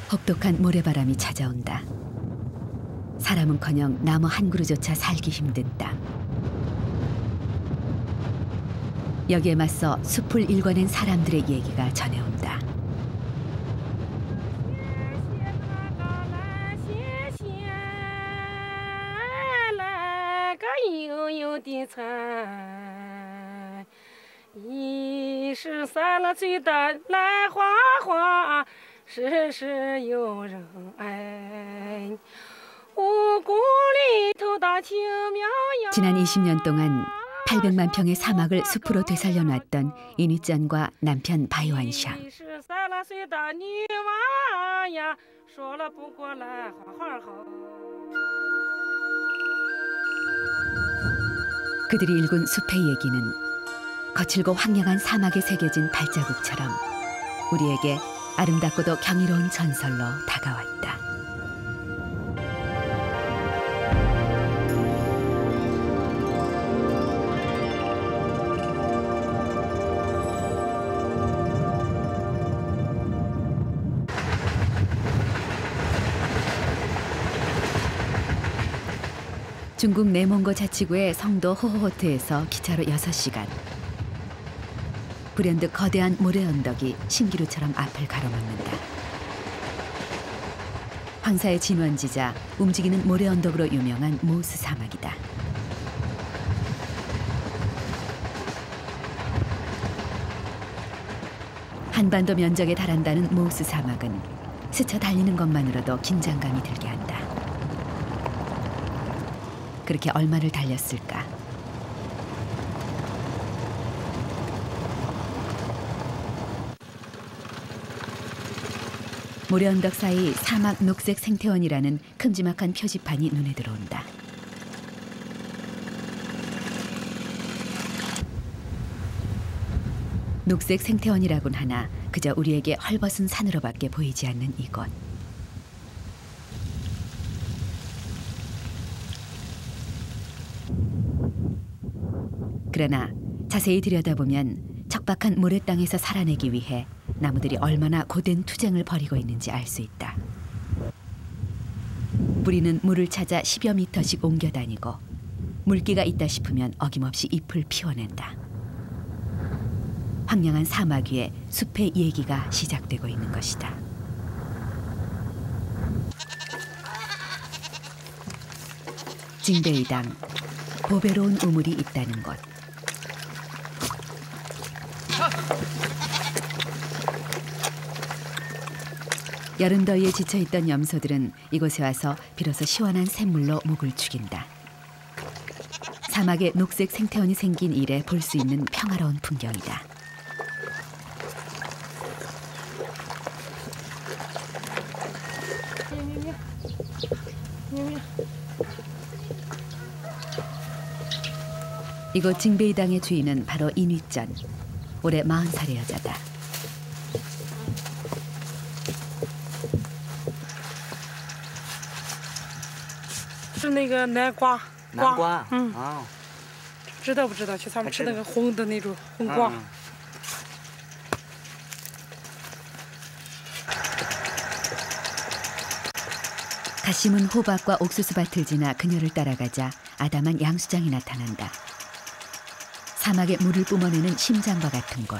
혹독한 모래바람이 찾아온다. 사람은커녕 나무 한 그루조차 살기 힘든 땅. 여기에 맞서 숲을 일궈낸 사람들의 얘기가 전해온다. 지난 20년 동안 800만 평의 사막을 숲으로 되살려놨던 이니짠과 남편 바이완샹. 그들이 읽은 숲의 얘기는 거칠고 황량한 사막에 새겨진 발자국처럼 우리에게 아름답고도 경이로운 전설로 다가왔다. 중국 내몽고 자치구의 성도 호호호트에서 기차로 6시간. 불현듯 거대한 모래 언덕이 신기루처럼 앞을 가로막는다. 황사의 진원지자 움직이는 모래 언덕으로 유명한 모스 사막이다. 한반도 면적에 달한다는 모스 사막은 스쳐 달리는 것만으로도 긴장감이 들게 한다. 그렇게 얼마를 달렸을까? 모래 언덕 사이 사막 녹색 생태원이라는 큼지막한 표지판이 눈에 들어온다. 녹색 생태원이라곤 하나 그저 우리에게 헐벗은 산으로밖에 보이지 않는 이곳. 그러나 자세히 들여다보면 척박한 모래 땅에서 살아내기 위해 나무들이 얼마나 고된 투쟁을 벌이고 있는지 알 수 있다. 뿌리는 물을 찾아 10여 미터씩 옮겨 다니고 물기가 있다 싶으면 어김없이 잎을 피워낸다. 황량한 사막 위에 숲의 얘기가 시작되고 있는 것이다. 징베이당, 보배로운 우물이 있다는 곳. 여름 더위에 지쳐있던 염소들은 이곳에 와서 비로소 시원한 샘물로 목을 죽인다. 사막에 녹색 생태원이 생긴 이래 볼 수 있는 평화로운 풍경이다. 이곳 징베이당의 주인은 바로 이뉘전, 올해 40살의 여자다. 是那个南瓜， 南瓜， 知道不知道？去他们吃那个红的那种红瓜。 갓 심은 호박과 옥수수밭을 지나 그녀를 따라가자 아담한 양수장이 나타난다. 사막에 물을 뿜어내는 심장과 같은 곳.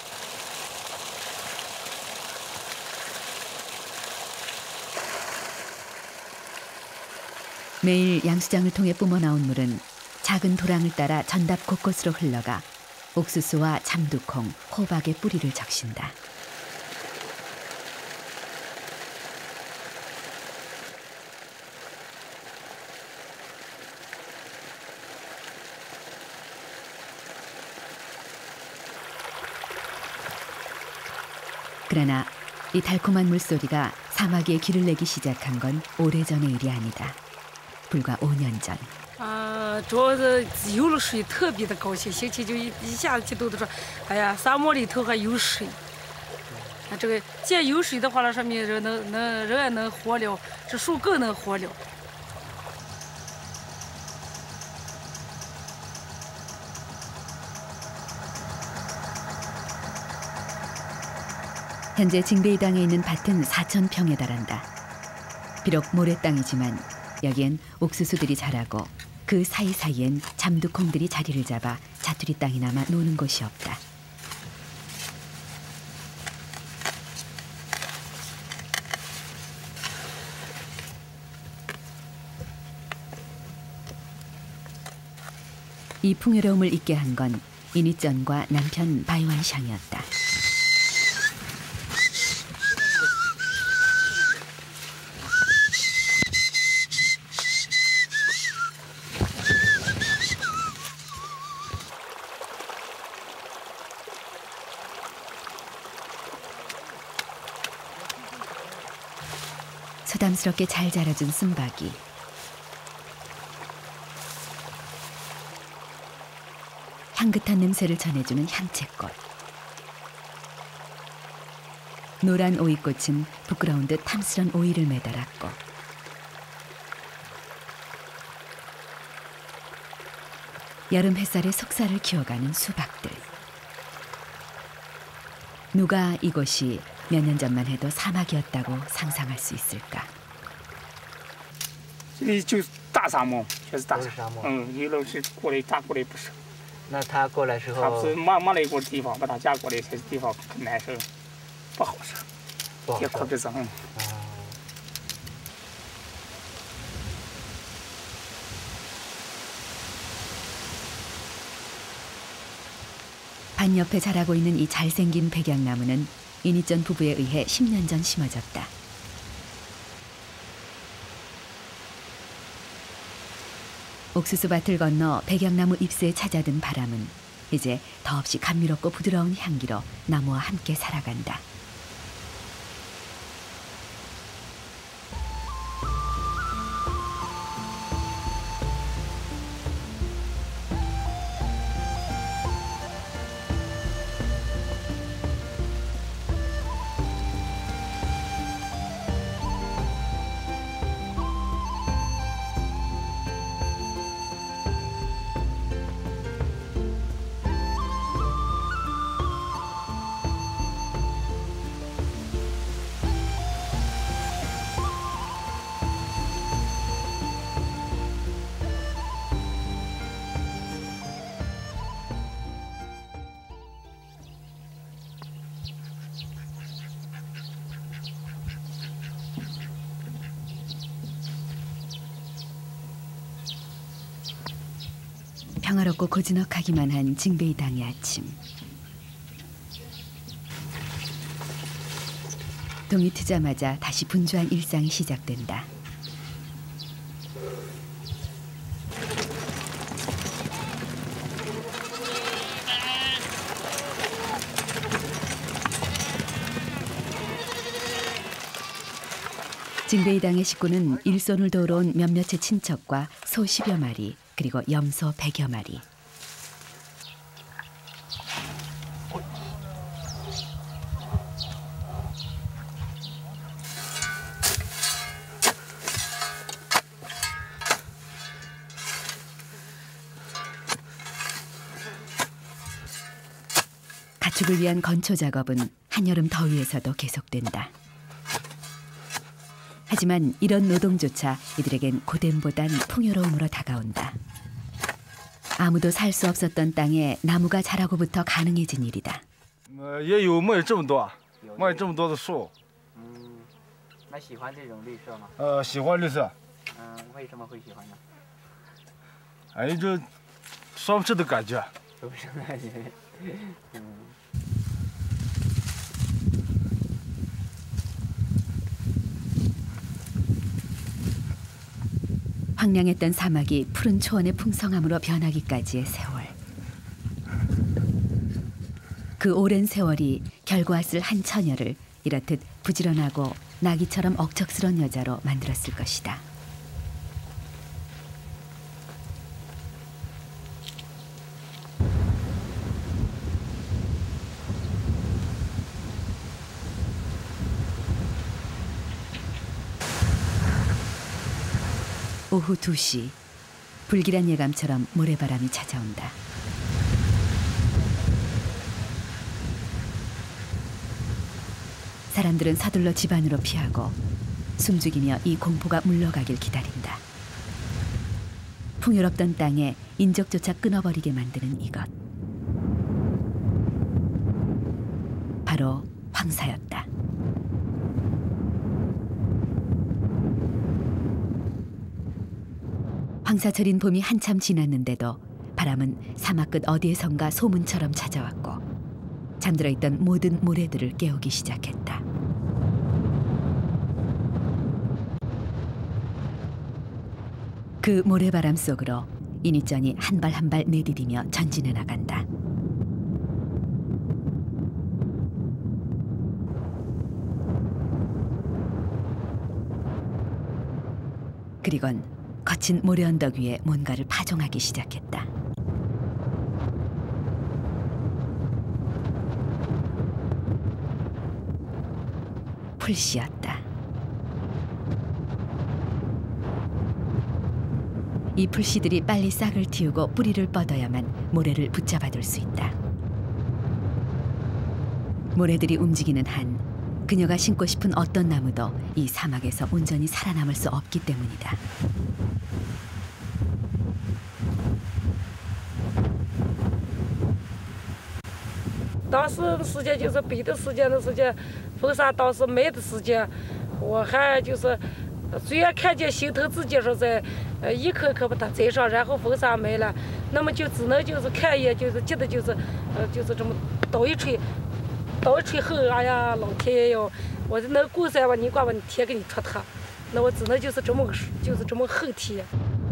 매일 양수장을 통해 뿜어나온 물은 작은 도랑을 따라 전답 곳곳으로 흘러가 옥수수와 잠두콩, 호박의 뿌리를 적신다. 그러나 이 달콤한 물소리가 사막 위에 길을 내기 시작한 건 오래전의 일이 아니다. 불과 5년 전. 主要是有了水特别的高兴，心情就一下子激动的说：“哎呀，沙漠里头还有水。这个既然有水的话，那上面人也能活了，这树更能活了。” 현재 징베이당에 있는 밭은 4,000평에 달한다. 비록 모래땅이지만 여기엔 옥수수들이 자라고 그 사이사이엔 잠두콩들이 자리를 잡아 자투리 땅이 남아 노는 곳이 없다. 이 풍요로움을 잊게 한 건 이니전과 남편 바이완샹이었다. 소담스럽게 잘 자라준 쓴바귀. 향긋한 냄새를 전해주는 향채꽃. 노란 오이꽃은 부끄러운 듯 탐스런 오이를 매달았고 여름 햇살에 속살을 키워가는 수박들. 누가 이곳이 몇 년 전만 해도 사막이었다고 상상할 수 있을까? 这里就大沙漠，全是大沙漠。一路是过来，他过来不是。 那他过来时候， 他不是没来过地方，把他家过来，这地方很难受，不好受，也可别整。 밭 옆에 자라고 있는 이 잘생긴 백양나무는 이니전 부부에 의해 10년 전 심어졌다. 옥수수밭을 건너 백양나무 잎새에 찾아든 바람은 이제 더없이 감미롭고 부드러운 향기로 나무와 함께 살아간다. 평화롭고 고즈넉하기만 한 징베이당의 아침. 동이 트자마자 다시 분주한 일상이 시작된다. 징베이당의 식구는 일손을 도우러 온 몇몇의 친척과 소 10여 마리, 그리고 염소 100여 마리. 가축을 위한 건초 작업은 한여름 더위에서도 계속된다. 하지만 이런 노동조차 이들에겐 고됨보단 풍요로움으로 다가온다. 아무도 살 수 없었던 땅에 나무가 자라고부터 가능해진 일이다. 也有没有这么多，没有这么多的树。 那喜欢这种绿色吗？ 喜欢绿色。 为什么会喜欢呢？ 哎，这说不出的感觉。 说不上感觉。 황량했던 사막이 푸른 초원의 풍성함으로 변하기까지의 세월. 그 오랜 세월이 결과했을 한 처녀를 이렇듯 부지런하고 나기처럼 억척스러운 여자로 만들었을 것이다. 오후 2시, 불길한 예감처럼 모래바람이 찾아온다. 사람들은 서둘러 집 안으로 피하고 숨죽이며 이 공포가 물러가길 기다린다. 풍요롭던 땅에 인적조차 끊어버리게 만드는 이것. 바로 황사였다. 황사철인 봄이 한참 지났는데도 바람은 사막 끝 어디에선가 소문처럼 찾아왔고 잠들어 있던 모든 모래들을 깨우기 시작했다. 그 모래바람 속으로 이니전이 한 발 한 발 내디디며 전진해 나간다. 그리곤 거친 모래 언덕 위에 뭔가를 파종하기 시작했다. 풀씨였다. 이 풀씨들이 빨리 싹을 틔우고 뿌리를 뻗어야만 모래를 붙잡아둘 수 있다. 모래들이 움직이는 한 그녀가 심고 싶은 어떤 나무도 이 사막에서 온전히 살아남을 수 없기 때문이다. 当时的时间就是北的时间的时间，风沙当时没的时间，我还就是虽然看见心头自己说在一颗颗把它栽上，然后风沙没了，那么就只能就是看一眼，就是记得就是就是这么倒一锤后，哎呀老天爷哟，我能过山吧，你管把你天给你戳它，那我只能就是这么后天。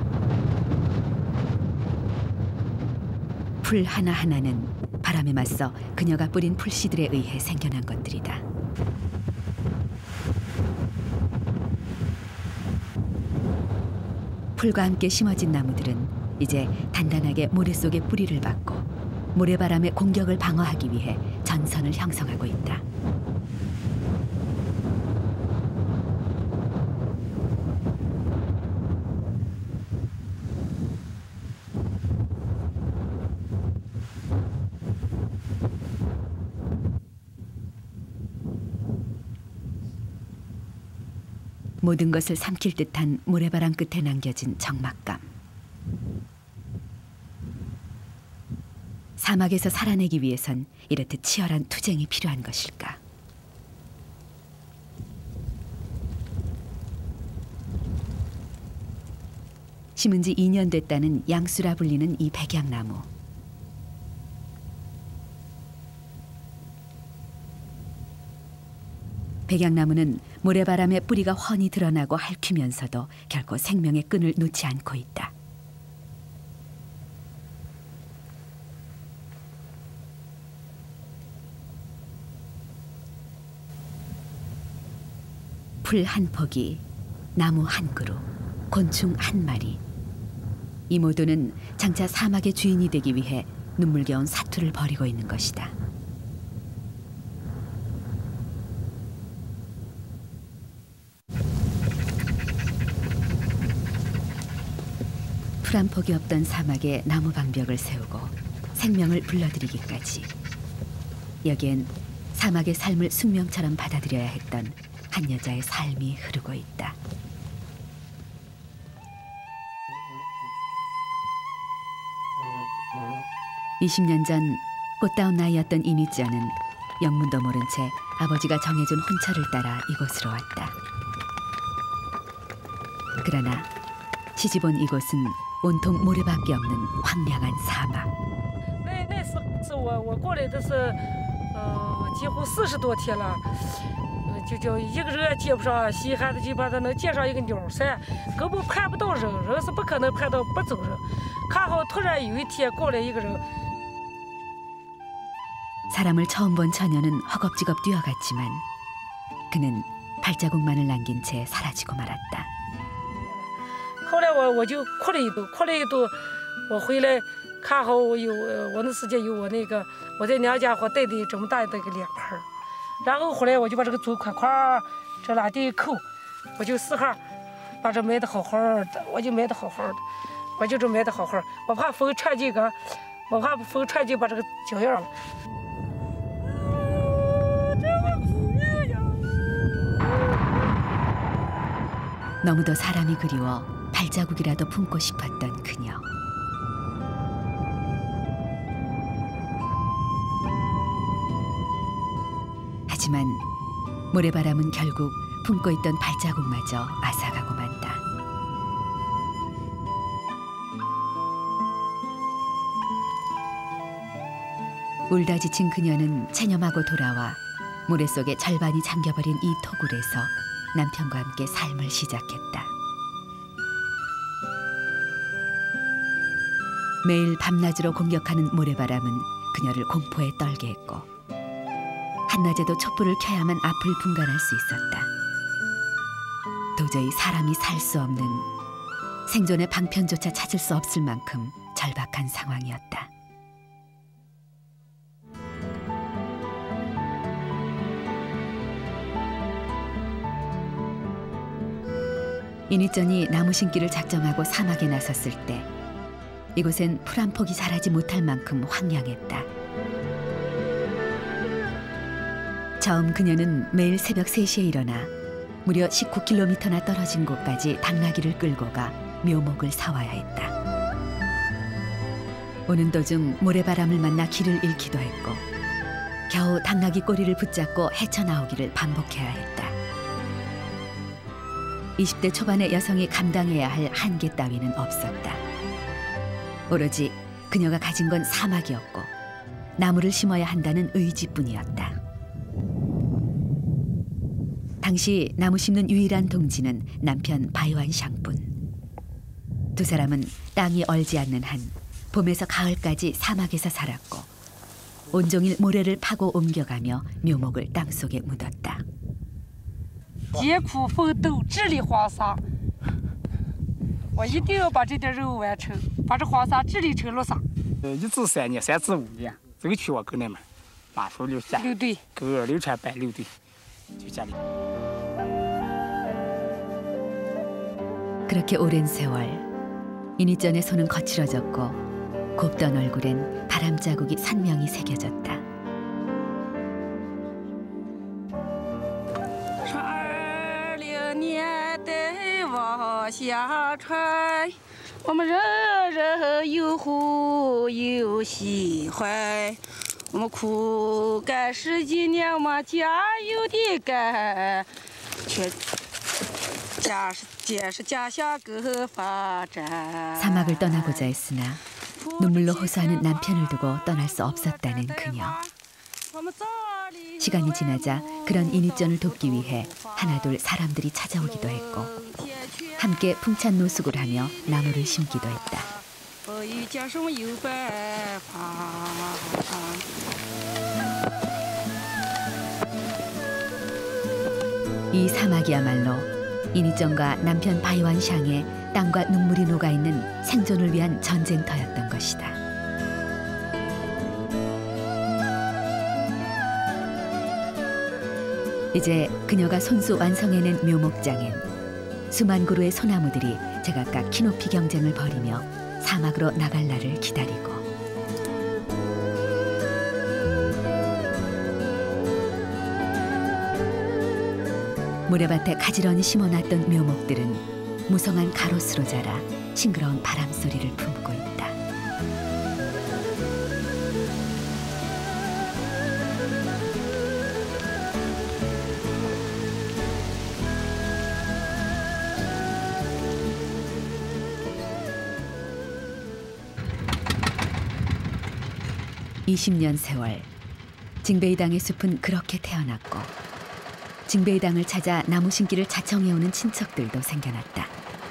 풀 하나하나는 바람에 맞서 그녀가 뿌린 풀씨들에 의해 생겨난 것들이다. 풀과 함께 심어진 나무들은 이제 단단하게 모래 속에 뿌리를 박고 모래바람의 공격을 방어하기 위해 전선을 형성하고 있다. 모든 것을 삼킬 듯한 모래바람 끝에 남겨진 적막감. 사막에서 살아내기 위해선 이렇듯 치열한 투쟁이 필요한 것일까? 심은 지 2년 됐다는 양수라 불리는 이 백양나무. 백양나무는 모래바람에 뿌리가 훤히 드러나고 핥히면서도 결코 생명의 끈을 놓지 않고 있다. 풀 한 포기, 나무 한 그루, 곤충 한 마리. 이 모두는 장차 사막의 주인이 되기 위해 눈물겨운 사투를 벌이고 있는 것이다. 풀 한 폭이 없던 사막에 나무 방벽을 세우고 생명을 불러들이기까지. 여기엔 사막의 삶을 숙명처럼 받아들여야 했던 한 여자의 삶이 흐르고 있다. (20년) 전 꽃다운 나이였던 이니쩌는 영문도 모른 채 아버지가 정해준 혼처를 따라 이곳으로 왔다. 그러나 시집 온 이곳은 온통 모래밖에 없는 황량한 사막. 那是我过来的是几乎40多天了，就一个人也接不上，稀罕的就把他能接上一个鸟噻，根本盼不到人，人是不可能盼到不走人。看好突然有一天过来一个人。 사람을 처음 본 처녀는 허겁지겁 뛰어갔지만 그는 발자국만을 남긴 채 사라지고 말았다. 后来我就哭了一顿，我回来看好我那时间有我那个我在娘家我带的这么大的一个脸盆，然后后来我就把这个竹块块这拉地扣，我就4号把这埋的好好的，我就埋的好好的，我就这埋的好好，我怕风吹进个，我怕风吹进把这个脚印了。这么苦命呀！ 너무도 사람이 그리워 발자국이라도 품고 싶었던 그녀. 하지만 모래바람은 결국 품고 있던 발자국마저 앗아가고 만다. 울다 지친 그녀는 체념하고 돌아와 모래 속에 절반이 잠겨버린 이 토굴에서 남편과 함께 삶을 시작했다. 매일 밤낮으로 공격하는 모래바람은 그녀를 공포에 떨게 했고 한낮에도 촛불을 켜야만 앞을 분간할 수 있었다. 도저히 사람이 살 수 없는, 생존의 방편조차 찾을 수 없을 만큼 절박한 상황이었다. 이니전이 나무 심기를 작정하고 사막에 나섰을 때 이곳엔 풀 한 폭이 자라지 못할 만큼 황량했다. 처음 그녀는 매일 새벽 3시에 일어나 무려 19km나 떨어진 곳까지 당나귀를 끌고 가 묘목을 사와야 했다. 오는 도중 모래바람을 만나 길을 잃기도 했고 겨우 당나귀 꼬리를 붙잡고 헤쳐나오기를 반복해야 했다. 20대 초반의 여성이 감당해야 할 한계 따위는 없었다. 오로지 그녀가 가진 건 사막이었고 나무를 심어야 한다는 의지뿐이었다. 당시 나무 심는 유일한 동지는 남편 바이완샹뿐. 두 사람은 땅이 얼지 않는 한 봄에서 가을까지 사막에서 살았고 온종일 모래를 파고 옮겨가며 묘목을 땅속에 묻었다. 艰苦奋斗，致力黄沙。我一定要把这点任务完成，把这黄沙治理成绿沙。 1至3年，3至5年，这个区我跟他们马术留下， 六队， 狗流传班6队，就家里。 그렇게 오랜 세월, 이니전의 손은 거칠어졌고 곱던 얼굴엔 바람 자국이 선명히 새겨졌다. 20年代往下传，我们人人有呼有喜怀。我们苦干10几年嘛，加油的干，全家乡更发展。 사막을 떠나고자 했으나 눈물로 호소하는 남편을 두고 떠날 수 없었다는 그녀. 시간이 지나자 그런 이니전을 돕기 위해 하나둘 사람들이 찾아오기도 했고 함께 풍찬 노숙을 하며 나무를 심기도 했다. 이 사막이야말로 이니전과 남편 바이완샹의 땀과 눈물이 녹아있는 생존을 위한 전쟁터였던 것이다. 이제 그녀가 손수 완성해낸 묘목장엔 수만 그루의 소나무들이 제각각 키높이 경쟁을 벌이며 사막으로 나갈 날을 기다리고 모래밭에 가지런히 심어놨던 묘목들은 무성한 가로수로 자라 싱그러운 바람 소리를 품고 있다. (20년) 세월, 징베이당의 숲은 그렇게 태어났고 징베이당을 찾아 나무 심기를 자청해오는 친척들도 생겨났다.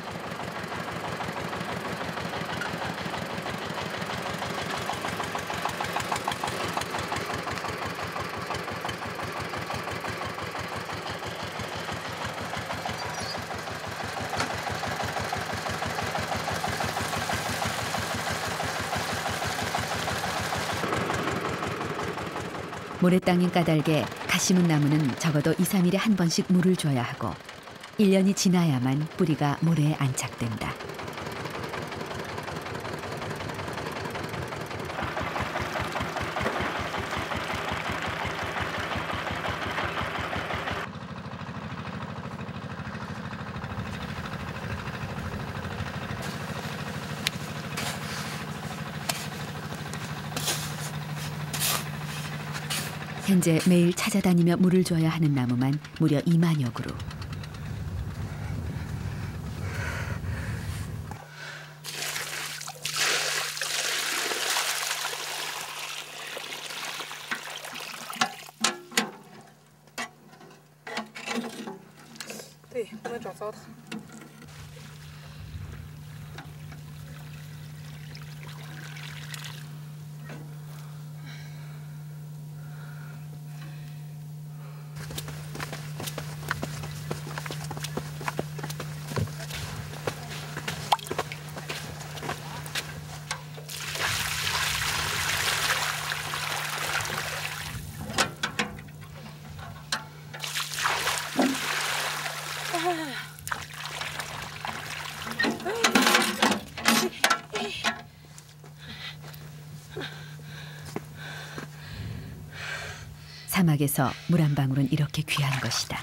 모래 땅인 까닭에 갓 심은 나무는 적어도 2, 3일에 한 번씩 물을 줘야 하고 1년이 지나야만 뿌리가 모래에 안착된다. 현재 매일 찾아다니며 물을 줘야 하는 나무만 무려 2만여 그루. 네, 不能找糟蹋。 사막에서 물 한 방울은 이렇게 귀한 것이다.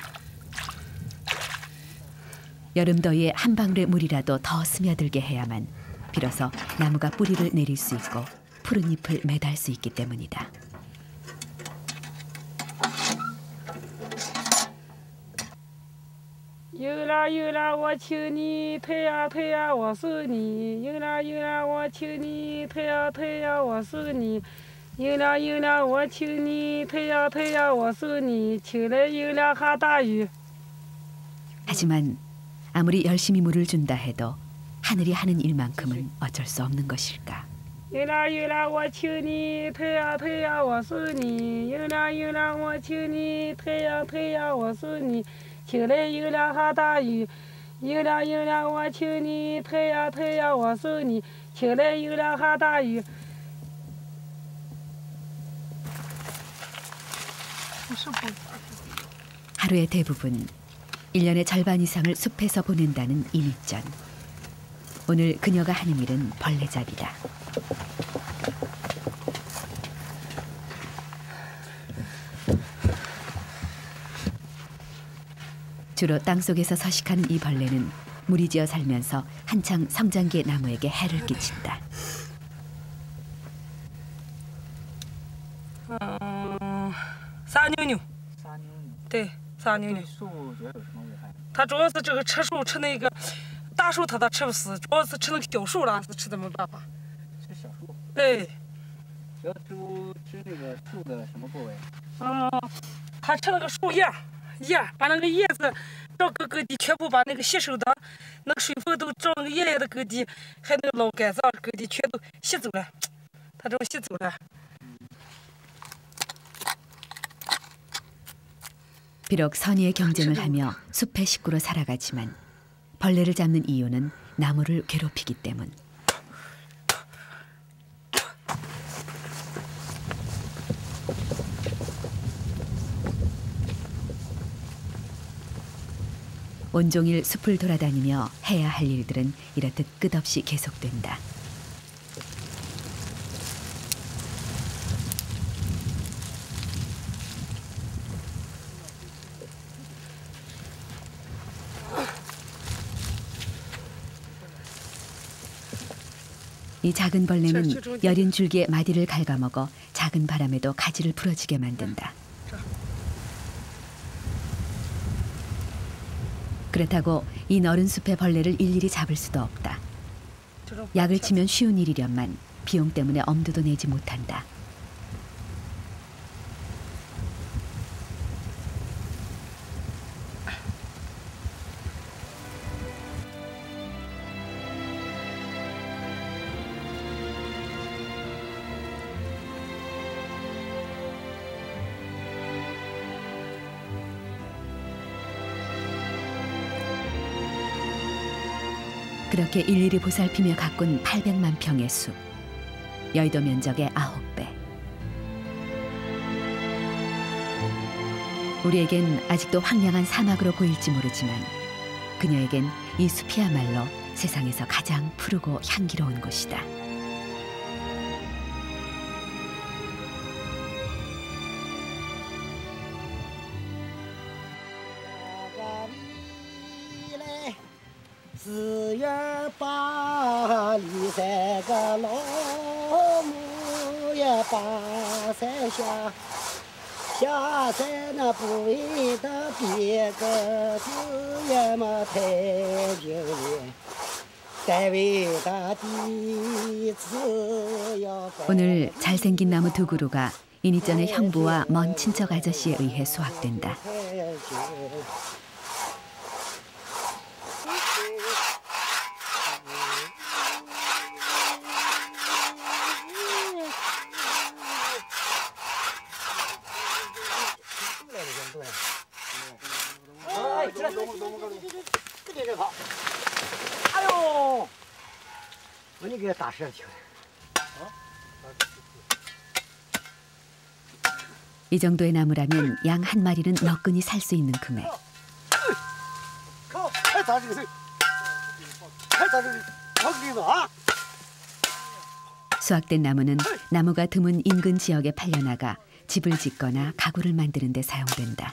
여름 더위에 한 방울의 물이라도 더 스며들게 해야만 비로소 나무가 뿌리를 내릴 수 있고 푸른 잎을 매달 수 있기 때문이다. 有啦有啦，我请你推呀推呀，我是你。有啦有啦，我请你推呀推呀，我是你。有啦有啦，我请你推呀推呀，我是你。请来有啦下大雨。 하지만 아무리 열심히 물을 준다 해도 하늘이 하는 일만큼은 어쩔 수 없는 것일까. 有啦有啦，我请你推呀推呀，我是你。有啦有啦，我请你推呀推呀，我是你。请来有啦下大雨。有啦有啦，我请你推呀推呀，我是你。请来有啦下大雨。 하루의 대부분 1년의 절반 이상을 숲에서 보낸다는 이mit전. 오늘 그녀가 하는 일은 벌레잡이다. 주로 땅속에서 서식하는 이 벌레는 무리지어 살면서 한창 성장기의 나무에게 해를 끼친다. 撒牛牛， 撒牛牛， 对，撒牛牛对。树主要有什么危害？ 它主要是这个吃树吃那个大树，它吃不死，主要是吃那个小树了，是吃的没办法。 吃小树， 对， 主要吃那个树的什么部位？ 它吃那个树叶，把那个叶子照各个地，全部把那个吸收的那个水分都照那个叶叶的各地，还那个老杆子各地全都吸走了，它都吸走了。 비록 선의의 경쟁을 하며 숲의 식구로 살아가지만 벌레를 잡는 이유는 나무를 괴롭히기 때문. 온종일 숲을 돌아다니며 해야 할 일들은 이렇듯 끝없이 계속된다. 이 작은 벌레는 여린 줄기에 마디를 갉아먹어 작은 바람에도 가지를 부러지게 만든다. 그렇다고 이 너른 숲의 벌레를 일일이 잡을 수도 없다. 약을 치면 쉬운 일이련만 비용 때문에 엄두도 내지 못한다. 그렇게 일일이 보살피며 가꾼 800만 평의 숲. 여의도 면적의 9배. 우리에겐 아직도 황량한 사막으로 보일지 모르지만 그녀에겐 이 숲이야말로 세상에서 가장 푸르고 향기로운 곳이다. 四月八里三个老母也把山下， 下在那不为的别个子也么太平了，但为的弟子要 오늘 잘생긴 나무 두 그루가 이니전의 형부와 먼 친척 아저씨에 의해 수확된다. 아유, 언니 그 다시 튀어. 이 정도의 나무라면 양 한 마리는 너끈히 살 수 있는 금액. 수확된 나무는 나무가 드문 인근 지역에 팔려나가 집을 짓거나 가구를 만드는 데 사용된다.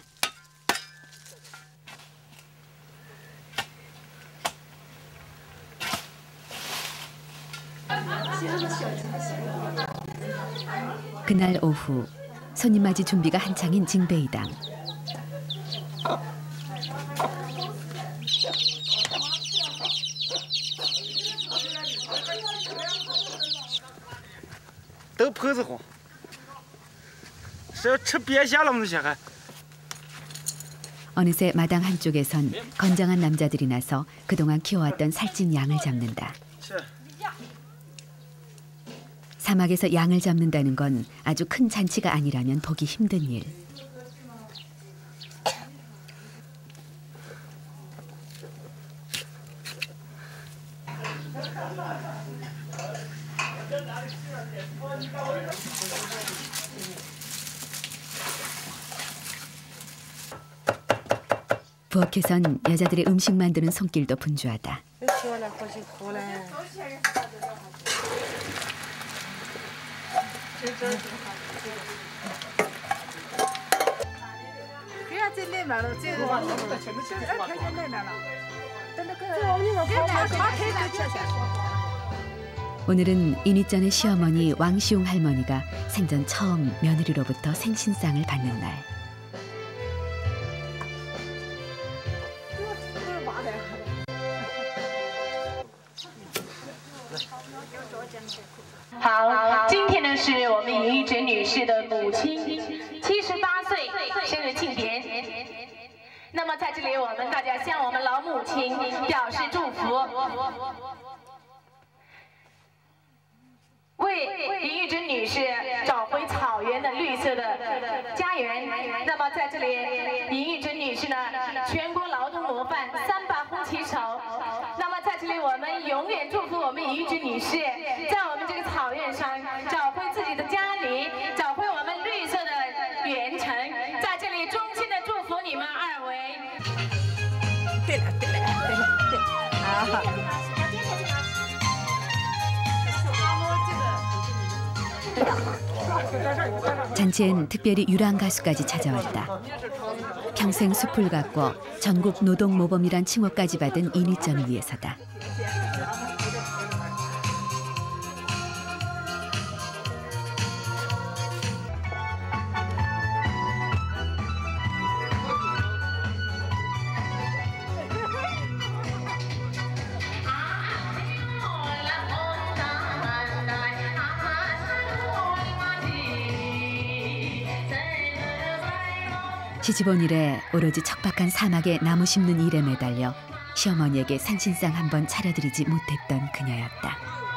그날 오후 손님 맞이 준비가 한창인 징베이당. 都婆子慌，是要吃鳖虾了吗？这些还。 어느새 마당 한쪽에선 건장한 남자들이 나서 그동안 키워왔던 살찐 양을 잡는다. 사막에서 양을 잡는다는 건 아주 큰 잔치가 아니라면 보기 힘든 일. 부엌에선 여자들의 음식 만드는 손길도 분주하다. 오늘은 이니전의 시어머니 왕시웅 할머니가 생전 처음 며느리로부터 생신상을 받는 날. 好，今天呢是我们尹玉珍女士的母亲78岁生日庆典。那么在这里，我们大家向我们老母亲表示祝福，为尹玉珍女士找回草原的绿色的家园。那么在这里，尹玉珍女士呢，全国劳动模范，3把红旗手。那么在这里，我们永远祝福我们尹玉珍女士，在我们这个草原上找回自己的家里，找回我们绿色的原城。在这里，衷心的祝福你们2位。对了，对了，对了，对，好。 잔치엔 특별히 유랑 가수까지 찾아왔다. 평생 숲을 가꿔 전국 노동모범이란 칭호까지 받은 이니전을 위해서다. 시집 온 이래 오로지 척박한 사막에 나무 심는 일에 매달려 시어머니에게 생신상 한 번 차려드리지 못했던 그녀였다.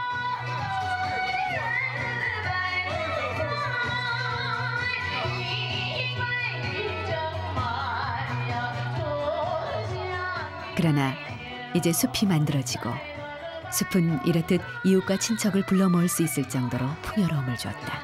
그러나 이제 숲이 만들어지고 숲은 이렇듯 이웃과 친척을 불러 모을 수 있을 정도로 풍요로움을 주었다.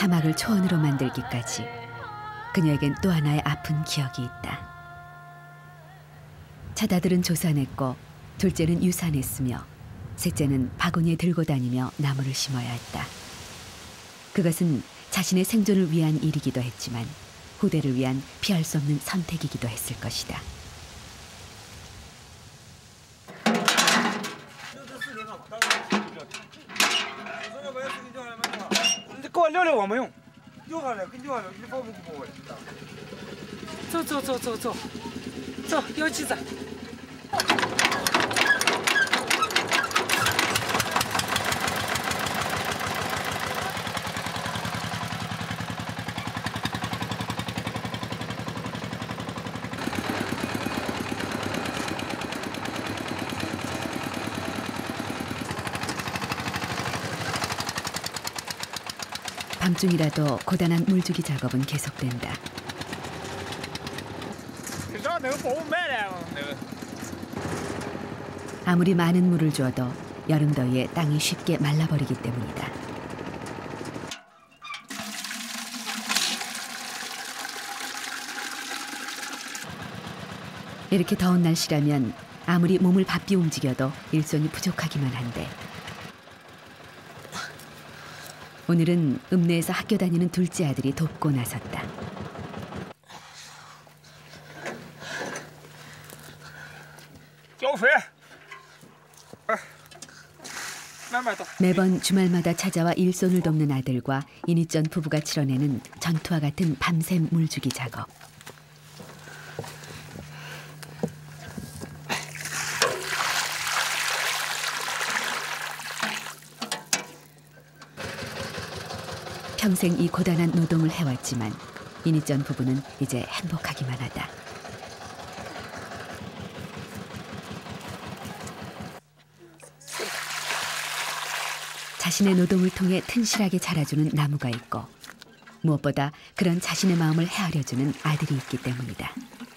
사막을 초원으로 만들기까지 그녀에겐 또 하나의 아픈 기억이 있다. 첫 아들은 조산했고 둘째는 유산했으며 셋째는 바구니에 들고 다니며 나무를 심어야 했다. 그것은 자신의 생존을 위한 일이기도 했지만 후대를 위한 피할 수 없는 선택이기도 했을 것이다. 你给我聊聊我没用，聊下来，跟聊下来，你跑不过我。 走走走走走，走，有机子。 밤중이라도 고단한 물주기 작업은 계속된다. 아무리 많은 물을 줘도 여름 더위에 땅이 쉽게 말라버리기 때문이다. 이렇게 더운 날씨라면 아무리 몸을 바삐 움직여도 일손이 부족하기만 한데 오늘은 읍내에서 학교 다니는 둘째 아들이 돕고 나섰다. 매번 주말마다 찾아와 일손을 돕는 아들과 이니전 부부가 치러내는 전투와 같은 밤샘 물주기 작업. 평생 이 고단한 노동을 해왔지만 이니전 부부는 이제 행복하기만 하다. 자신의 노동을 통해 튼실하게 자라주는 나무가 있고 무엇보다 그런 자신의 마음을 헤아려주는 아들이 있기 때문이다.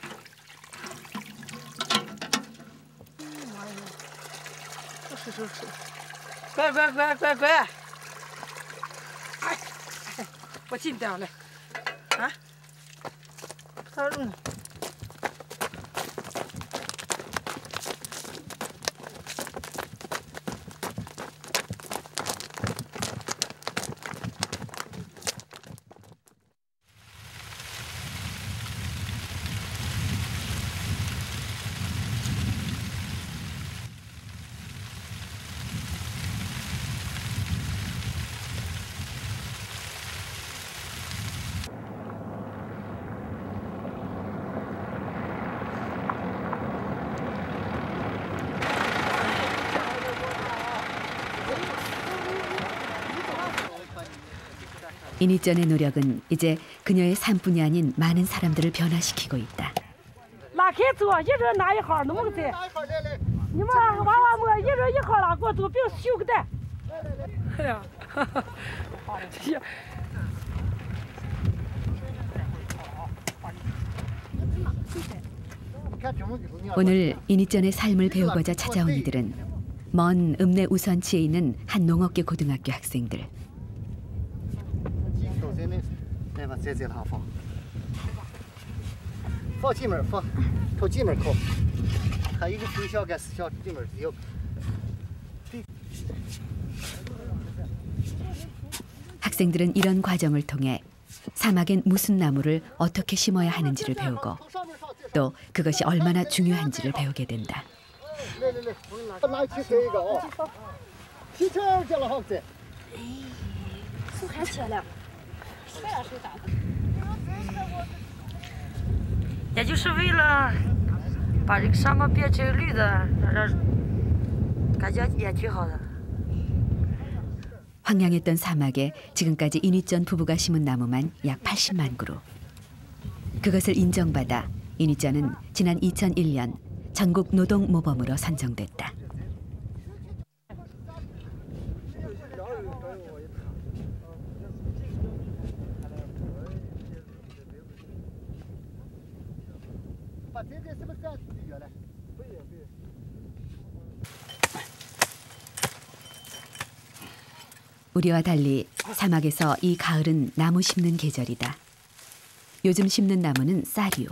乖，我进掉了，啊，他弄。 이니전의 노력은 이제 그녀의 삶뿐이 아닌 많은 사람들을 변화시키고 있다. 拉开走，一人拿一号，能不能在？你们娃娃们一人一号拉给我走，别休个蛋。哎呀，呀。 오늘 이니전의 삶을 배우고자 찾아온 이들은 먼 읍내 우선치에 있는 한 농업계 고등학교 학생들. 학생들은 이런 과정을 통해 사막엔 무슨 나무를 어떻게 심어야 하는지를 배우고 또 그것이 얼마나 중요한지를 배우게 된다. 也就是为了把这个沙漠变成绿的，感觉也挺好的。 황량했던 사막에 지금까지 이니전 부부가 심은 나무만 약 80만 그루. 그것을 인정받아 이니전은 지난 2001년 전국 노동 모범으로 선정됐다. 우리와 달리 사막에서 이 가을은 나무 심는 계절이다. 요즘 심는 나무는 쌀이요.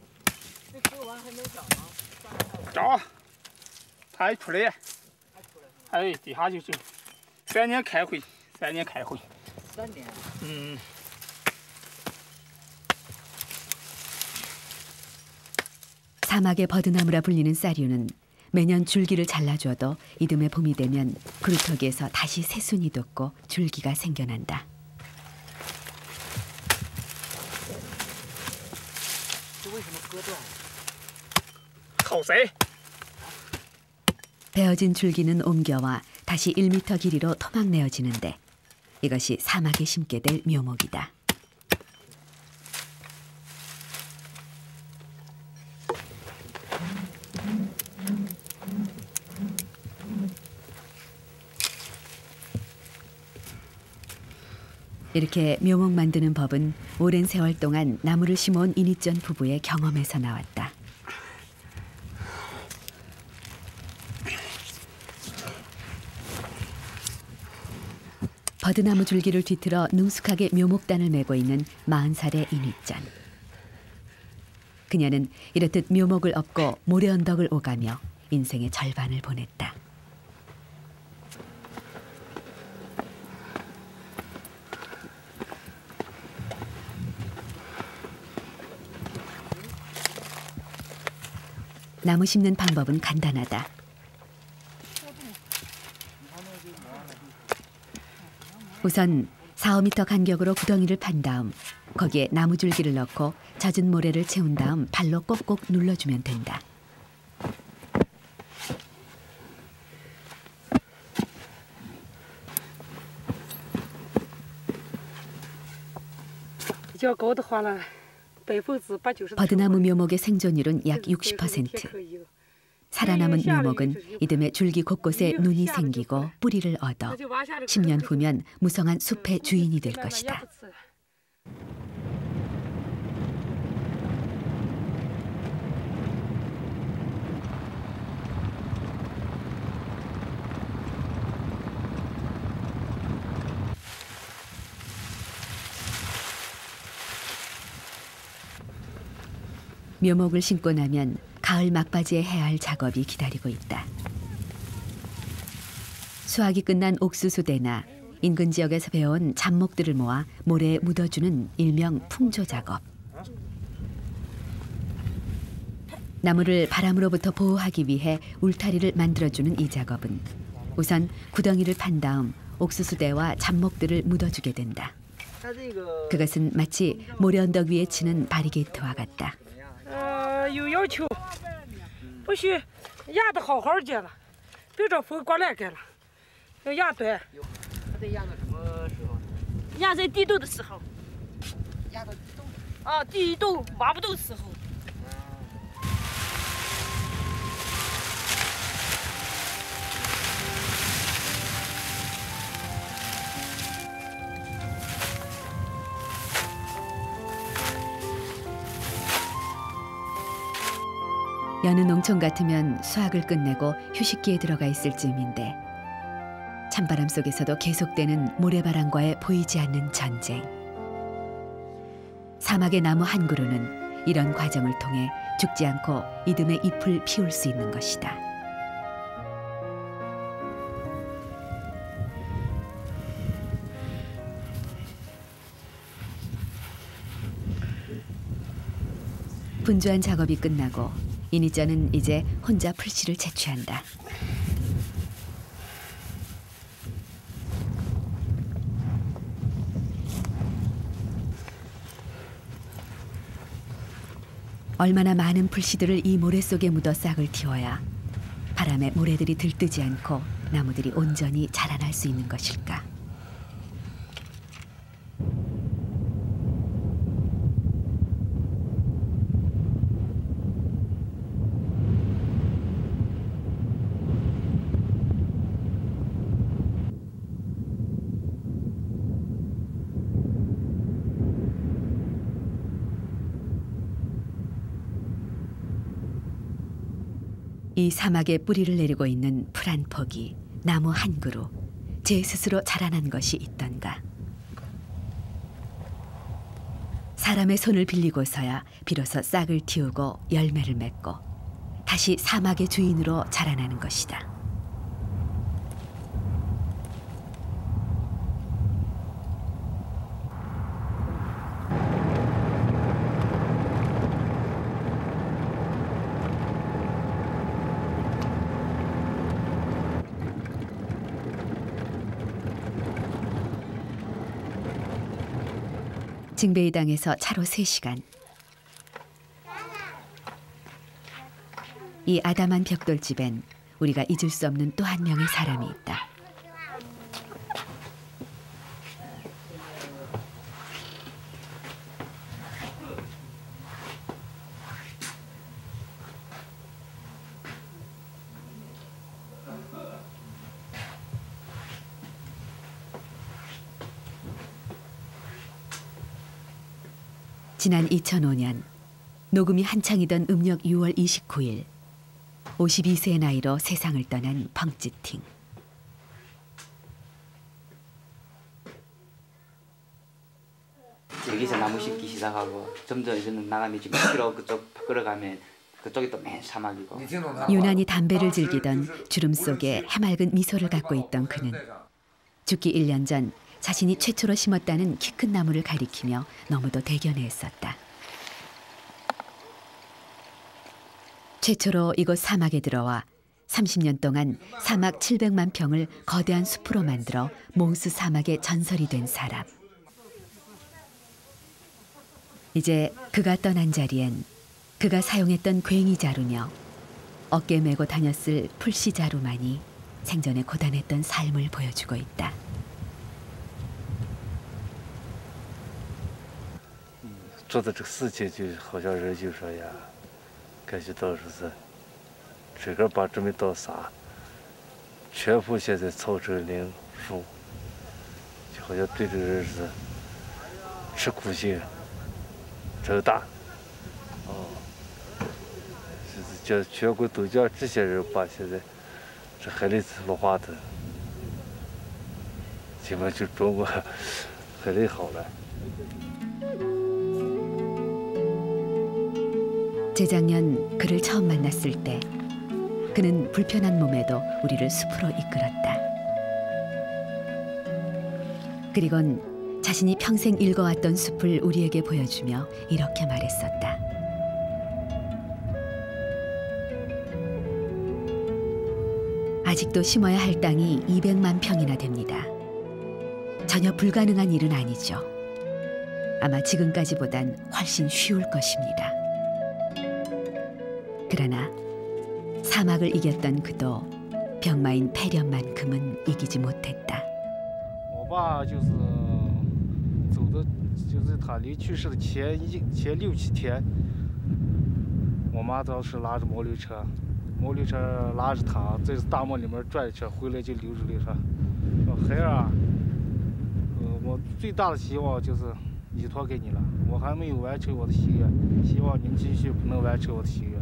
找，它还出来，哎，底下就是3年开回，3年开回。 3年。 사막의 버드나무라 불리는 쌀류는 매년 줄기를 잘라줘도 이듬해 봄이 되면 그루터기에서 다시 새순이 돋고 줄기가 생겨난다. 베어진 줄기는 옮겨와 다시 1m 길이로 토막 내어지는데 이것이 사막에 심게 될 묘목이다. 이렇게 묘목 만드는 법은 오랜 세월 동안 나무를 심어온 이니전 부부의 경험에서 나왔다. 버드나무 줄기를 뒤틀어 능숙하게 묘목단을 메고 있는 40살의 이니전. 그녀는 이렇듯 묘목을 업고 모래 언덕을 오가며 인생의 절반을 보냈다. 나무 심는 방법은 간단하다. 우선 4~5m 간격으로 구덩이를 판 다음 거기에 나무 줄기를 넣고 젖은 모래를 채운 다음 발로 꼭꼭 눌러주면 된다. 버드나무 묘목의 생존율은 약 60%. 살아남은 묘목은 이듬해 줄기 곳곳에 눈이 생기고 뿌리를 얻어 10년 후면 무성한 숲의 주인이 될 것이다. 묘목을 심고 나면 가을 막바지에 해야 할 작업이 기다리고 있다. 수확이 끝난 옥수수대나 인근 지역에서 배워온 잡목들을 모아 모래에 묻어주는 일명 풍조 작업. 나무를 바람으로부터 보호하기 위해 울타리를 만들어주는 이 작업은 우선 구덩이를 판 다음 옥수수대와 잡목들을 묻어주게 된다. 그것은 마치 모래 언덕 위에 치는 바리게이트와 같다. 有要求，必须压得好好的了，别找风刮烂干了，要压短。 它得压到什么时候？ 压在地豆的时候。 压到地豆。 啊，地豆挖不动时候。 여느 농촌 같으면 수확을 끝내고 휴식기에 들어가 있을 즈음인데 찬바람 속에서도 계속되는 모래바람과의 보이지 않는 전쟁. 사막의 나무 한 그루는 이런 과정을 통해 죽지 않고 이듬해 잎을 피울 수 있는 것이다. 분주한 작업이 끝나고 이니전은 이제 혼자 풀씨를 채취한다. 얼마나 많은 풀씨들을 이 모래 속에 묻어 싹을 틔워야 바람에 모래들이 들뜨지 않고 나무들이 온전히 자라날 수 있는 것일까? 이 사막에 뿌리를 내리고 있는 풀 한 포기, 나무 한 그루, 제 스스로 자라난 것이 있던가. 사람의 손을 빌리고서야 비로소 싹을 틔우고 열매를 맺고 다시 사막의 주인으로 자라나는 것이다. 징베이당에서 차로 3시간. 이 아담한 벽돌집엔 우리가 잊을 수 없는 또 한 명의 사람이 있다. 지난 2005년 녹음이 한창이던 음력 6월 29일 52세의 나이로 세상을 떠난 펑찌팅. 여기서 나무 심기 시작하고 점점 이제는 나가면 지금 10km 그쪽 밖으로 가면 그쪽이 또 맨 사막이고. 유난히 담배를 즐기던 주름 속에 해맑은 미소를 갖고 있던 그는 죽기 1년 전 자신이 최초로 심었다는 키 큰 나무를 가리키며 너무도 대견해했었다. 최초로 이곳 사막에 들어와 30년 동안 사막 700만 평을 거대한 숲으로 만들어 모스 사막의 전설이 된 사람. 이제 그가 떠난 자리엔 그가 사용했던 괭이 자루며 어깨에 메고 다녔을 풀씨 자루만이 생전에 고단했던 삶을 보여주고 있다. 做的这个事情，就好像人就说呀，感觉到说是，自个儿把这么多啥，全部现在凑成灵树，就好像对这个人是吃苦心，真大，哦，就是叫全国都叫这些人把现在这海里文化的，基本就中国海里好了。 재작년 그를 처음 만났을 때 그는 불편한 몸에도 우리를 숲으로 이끌었다. 그리곤 자신이 평생 읽어왔던 숲을 우리에게 보여주며 이렇게 말했었다. 아직도 심어야 할 땅이 200만 평이나 됩니다. 전혀 불가능한 일은 아니죠. 아마 지금까지보단 훨씬 쉬울 것입니다. 그러나 사막을 이겼던 그도 병마인 폐렴만큼은 이기지 못했다. 我爸就是走的，就是他离去世的前6、7天，我妈当时拉着毛驴车拉着他在大漠里面转一圈，回来就流着泪说：“孩儿啊，我最大的希望就是依托给你了，我还没有完成我的心愿，希望您继续能完成我的心愿。”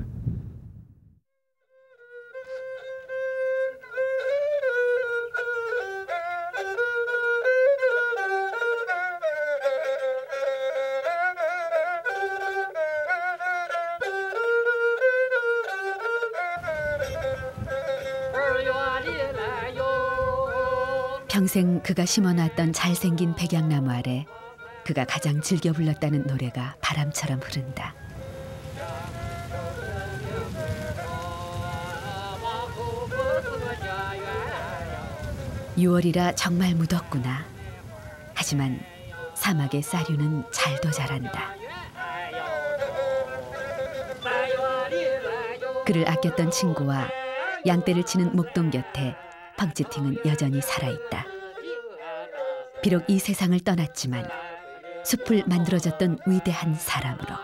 평생 그가 심어놨던 잘생긴 백양나무 아래 그가 가장 즐겨 불렀다는 노래가 바람처럼 흐른다. (6월이라) 정말 묻었구나. 하지만 사막의 쌀류는 잘도 자란다. 그를 아꼈던 친구와 양떼를 치는 목동 곁에 펑찌팅은 여전히 살아있다. 비록 이 세상을 떠났지만 숲을 만들어줬던 위대한 사람으로.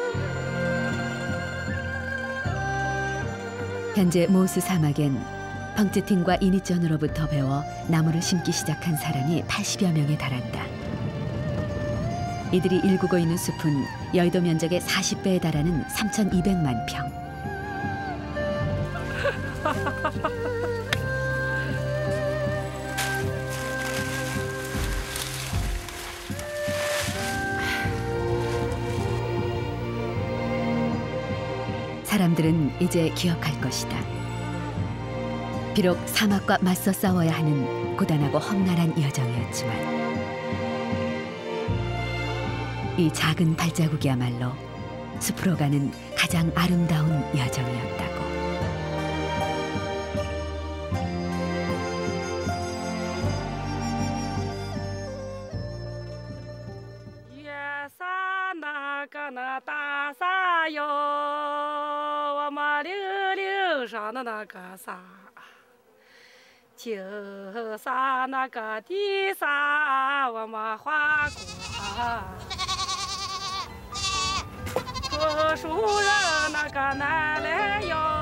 현재 모스 사막엔 펑트틴과 이니전으로부터 배워 나무를 심기 시작한 사람이 80여 명에 달한다. 이들이 일구고 있는 숲은 여의도 면적의 40배에 달하는 3,200만 평. 사람들은 이제 기억할 것이다. 비록 사막과 맞서 싸워야 하는 고단하고 험난한 여정이었지만 이 작은 발자국이야말로 숲으로 가는 가장 아름다운 여정이었다고. 那大沙哟，我们溜上的那个沙，就沙那个地沙，我们滑过。读书人那个难来哟。